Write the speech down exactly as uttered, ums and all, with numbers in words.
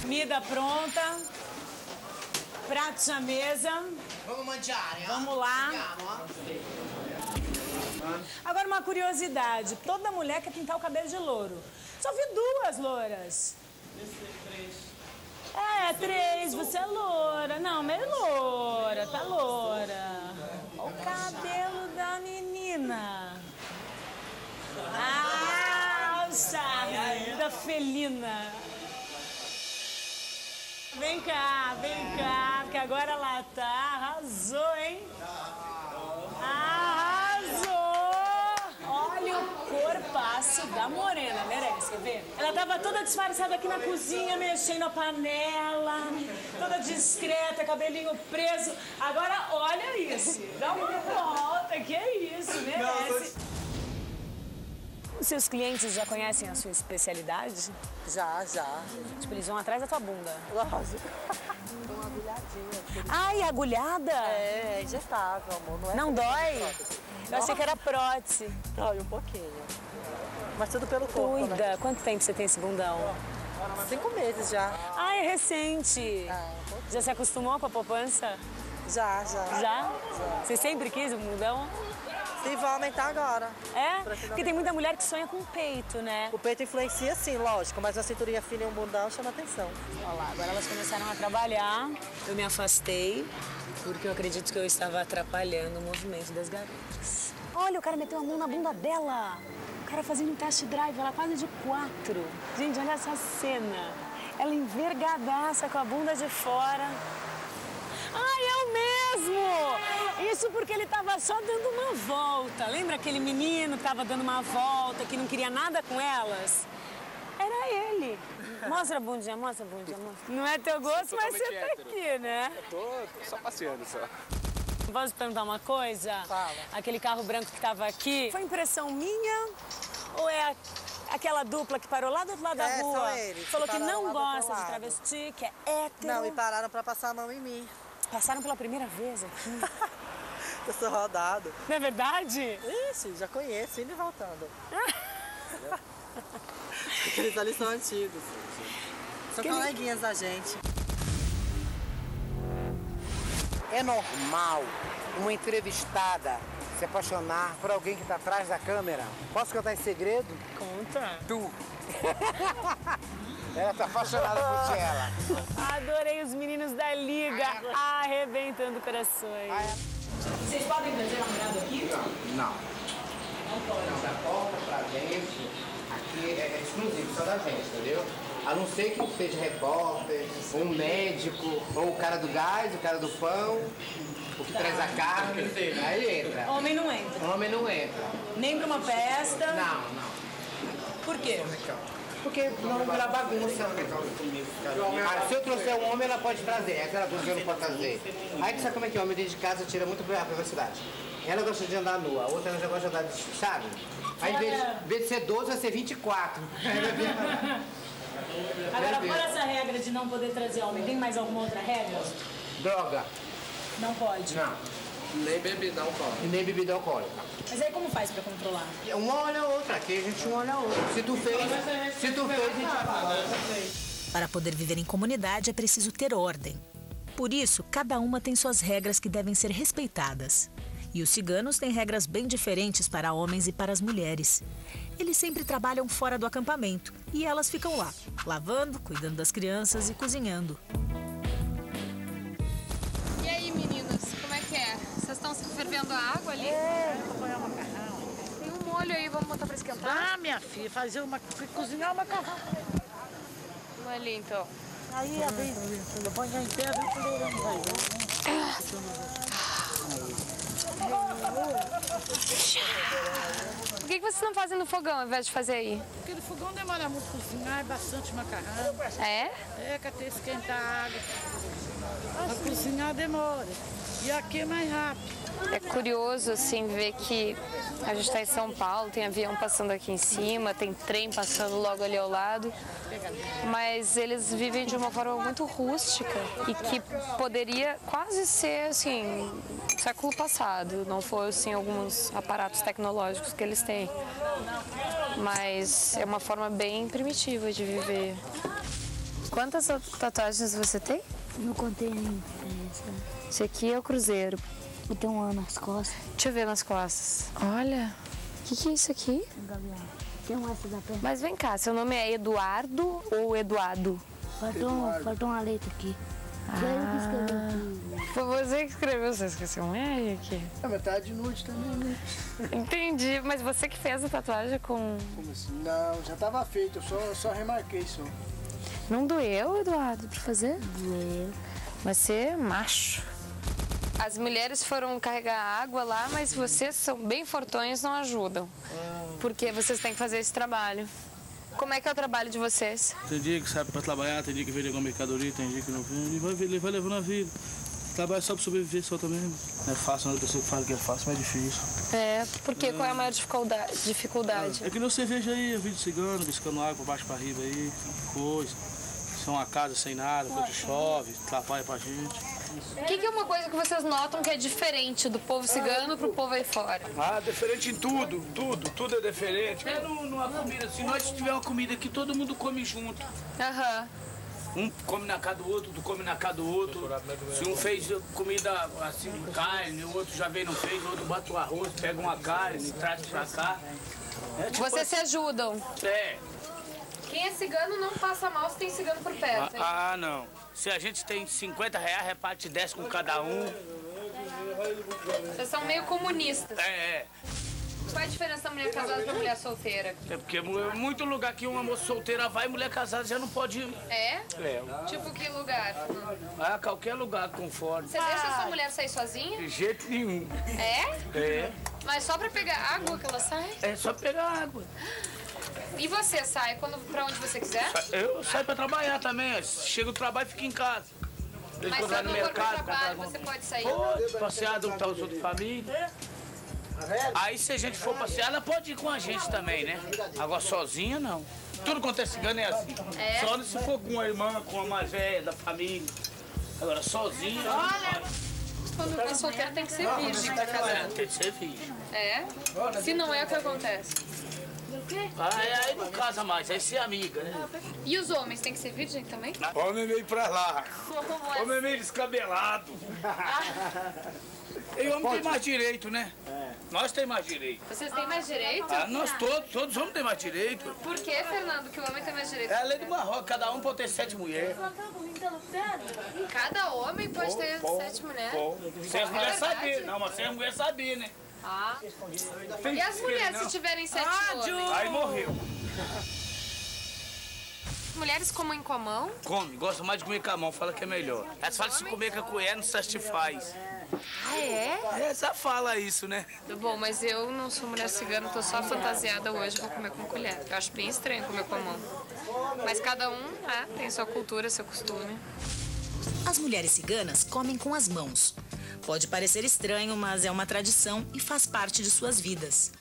Comida pronta. Pratos na mesa. Vamos mangiare, hein? Vamos lá. Andiamo. Agora uma curiosidade. Toda mulher quer pintar o cabelo de louro. Só vi duas louras. É, três. Você é loura. Não, meio loura. Tá loura. Olha o cabelo da menina. Ah, o charme da felina. Vem cá, vem cá, porque agora ela tá, arrasou, hein? Arrasou! Olha o corpaço da morena, merece, quer ver? Ela tava toda disfarçada aqui na cozinha, mexendo a panela, toda discreta, cabelinho preso. Agora, olha isso, dá uma volta, que é isso, merece. Os seus clientes já conhecem a sua especialidade? Já, já. Tipo, eles vão atrás da tua bunda. Lógico. Uma agulhadinha. Ai, agulhada? É, é injetável, amor. Não, é Não dói? Eu achei que era prótese. Dói um pouquinho. Mas tudo pelo corpo, Cuida. né? Quanto tempo você tem esse bundão? Cinco meses já. Ah, é recente. Ah, um pouquinho. Já se acostumou com a poupança? Já, já. Já? Já. Você sempre quis um bundão? E vai aumentar agora. É? Porque tem muita mulher que sonha com peito, né? O peito influencia sim, lógico, mas uma cinturinha fina e um bundão chama atenção. Olha lá, agora elas começaram a trabalhar. Eu me afastei, porque eu acredito que eu estava atrapalhando o movimento das garotas. Olha, o cara meteu a mão na bunda dela. O cara fazendo um test drive, ela quase de quatro. Gente, olha essa cena. Ela envergadaça com a bunda de fora. Ai, é o mesmo! Isso porque ele tava só dando uma volta. Lembra aquele menino que tava dando uma volta, que não queria nada com elas? Era ele. Mostra a bundinha, mostra a bundinha, mostra. Não é teu gosto, mas você tá aqui, né? Eu tô só passeando só. Posso te perguntar uma coisa? Fala. Aquele carro branco que tava aqui, foi impressão minha ou é a- aquela dupla que parou lá do outro lado da É, rua? são eles que Falou que pararam não lá do outro gosta de lado. travesti, que é hétero. Não, e pararam pra passar a mão em mim. Passaram pela primeira vez aqui. Eu sou rodado. Não é verdade? Ixi, já conheço, indo e voltando. Aqueles ali são antigos. São Que ele- coleguinhas da gente. É normal uma entrevistada se apaixonar por alguém que está atrás da câmera? Posso contar esse segredo? Conta. Tu. Ela tá apaixonada por ela. Adorei os meninos da Liga arrebentando corações. Vocês podem trazer namorado aqui? Não. Não pode. Não, da porta pra dentro, aqui é exclusivo, só da gente, entendeu? A não ser que seja repórter, um médico, ou o cara do gás, o cara do pão, o que traz a carne, aí entra. Homem não entra. Homem não entra. Nem pra uma festa. Não, não. Por quê? Porque não vira bagunça. Ah, se eu trouxer um homem, ela pode trazer. Aquela coisa que eu não pode trazer. Aí tu sabe como é que é? Homem dentro de casa tira muito a privacidade. Ela gosta de andar nua, a outra já gosta de andar de sabe? Aí em vez, em vez de ser doze, vai ser vinte e quatro. Agora, fora essa regra de não poder trazer homem, tem mais alguma outra regra? Droga. Não pode. Não. Nem bebida alcoólica. E nem bebida alcoólica. Mas aí como faz pra controlar? Uma olha a outra, aqui a gente uma olha a outra. Se tu fez, se tu fez, a gente fala. Para poder viver em comunidade é preciso ter ordem. Por isso, cada uma tem suas regras que devem ser respeitadas. E os ciganos têm regras bem diferentes para homens e para as mulheres. Eles sempre trabalham fora do acampamento e elas ficam lá, lavando, cuidando das crianças e cozinhando. E aí, meninas, como é que é? Vocês estão fervendo a água ali? É, vou apanhar o macarrão. Tem um molho aí, vamos botar pra esquentar? Ah, minha filha, fazer uma, cozinhar o macarrão. Vamos ali, então. Aí, a vez, eu ponho já inteira, vem colherando aí. Por que, que vocês não fazem no fogão ao invés de fazer aí? Porque no fogão demora muito cozinhar, é bastante macarrão. É? É, que até esquentar a água. Pra cozinhar demora. E aqui é mais rápido. É curioso, assim, ver que a gente está em São Paulo, tem avião passando aqui em cima, tem trem passando logo ali ao lado, mas eles vivem de uma forma muito rústica e que poderia quase ser, assim, século passado, não fossem alguns aparatos tecnológicos que eles têm. Mas é uma forma bem primitiva de viver. Quantas tatuagens você tem? Não contei ainda. Esse aqui é o cruzeiro. Eu tenho uma nas costas. Deixa eu ver nas costas. Olha, o que, que é isso aqui? Um gavião. Tem uma essa da perna. Mas vem cá, seu nome é Eduardo ou Eduardo? Faltou, um, faltou uma letra aqui. Foi ele que escreveu aqui. Foi você que escreveu, você esqueceu um R aqui. É, mas tá de noite também, né? Entendi, mas você que fez a tatuagem com... Como assim? Não, já tava feito, eu só, só remarquei só. Não doeu, Eduardo, pra fazer? Doeu. Mas você é macho. As mulheres foram carregar água lá, mas vocês são bem fortões, não ajudam. Porque vocês têm que fazer esse trabalho. Como é que é o trabalho de vocês? Tem dia que sai pra trabalhar, tem dia que vende alguma mercadoria, tem dia que não vende. Vai, ele vai levando a vida. Trabalho só pra sobreviver só também. Não é fácil, não é pessoa que fala que é fácil, mas é difícil. É, porque qual é a maior dificuldade? dificuldade? É que nem você veja aí, a vida de cigano, buscando água pra baixo pra riba aí, coisa. São uma casa sem nada, quando chove, atrapalha pra gente. O que, que é uma coisa que vocês notam que é diferente do povo cigano pro povo aí fora? Ah, diferente em tudo, tudo, tudo é diferente. É numa comida, se nós tiver uma comida que todo mundo come junto. Aham. Um come na casa do outro, outro come na casa do outro. Se um fez comida assim, carne, o outro já veio e não fez, o outro bota o arroz, pega uma carne, traz pra cá. É, tipo, Vocês se ajudam? É. Quem é cigano não passa mal se tem cigano por perto. Ah, ah, não. Se a gente tem cinquenta reais, reparte dez com cada um. Vocês são meio comunistas. É, é. Qual é a diferença da mulher casada pra mulher solteira? É porque muito lugar que uma moça solteira vai, mulher casada já não pode ir. É? É. Tipo que lugar? Ah, qualquer lugar conforme. Você deixa a sua mulher sair sozinha? De jeito nenhum. É? É. Mas só pra pegar água que ela sai? É só pegar água. E você sai quando, pra onde você quiser? Eu saio pra trabalhar também. Chego do trabalho e fico em casa. Mas se eu não for pro trabalho, você pode sair? Pode, passear, juntar os outros família. Aí se a gente for passear, ela pode ir com a gente também, né? Agora sozinha, não. Tudo quanto é cigano é assim. É? Só se for com uma irmã, com uma mais velha da família. Agora sozinha... Olha! Quando é solteiro tem que ser virgem pra casar. Tem que ser virgem. É? Se não é, o que acontece? Aí, aí não casa mais, aí ser amiga, né? E os homens têm que ser virgem também? Homem meio pra lá. Homem meio descabelado. E homem tem mais direito, né? É. Nós temos mais direito. Vocês têm mais direito? Ah, nós todos, todos os homens têm mais direito. Por que, Fernando, que o homem tem mais direito? É a lei do Marrocos, cada um pode ter sete mulheres. Cada homem pode Pô, ter pô, sete mulheres? Pô. Sem as É mulheres verdade? saber. Não, mas sem as mulheres saber, né? Ah. E as mulheres, se tiverem sete homens? Aí morreu. Mulheres comem com a mão? Come, gosta mais de comer com a mão, fala que é melhor. Elas falam que se comer com a colher não satisfaz. Ah, é? Essa fala isso, né? Bom, mas eu não sou mulher cigana, tô só fantasiada hoje, vou comer com colher. Eu acho bem estranho comer com a mão. Mas cada um né, tem sua cultura, seu costume. As mulheres ciganas comem com as mãos. Pode parecer estranho, mas é uma tradição e faz parte de suas vidas.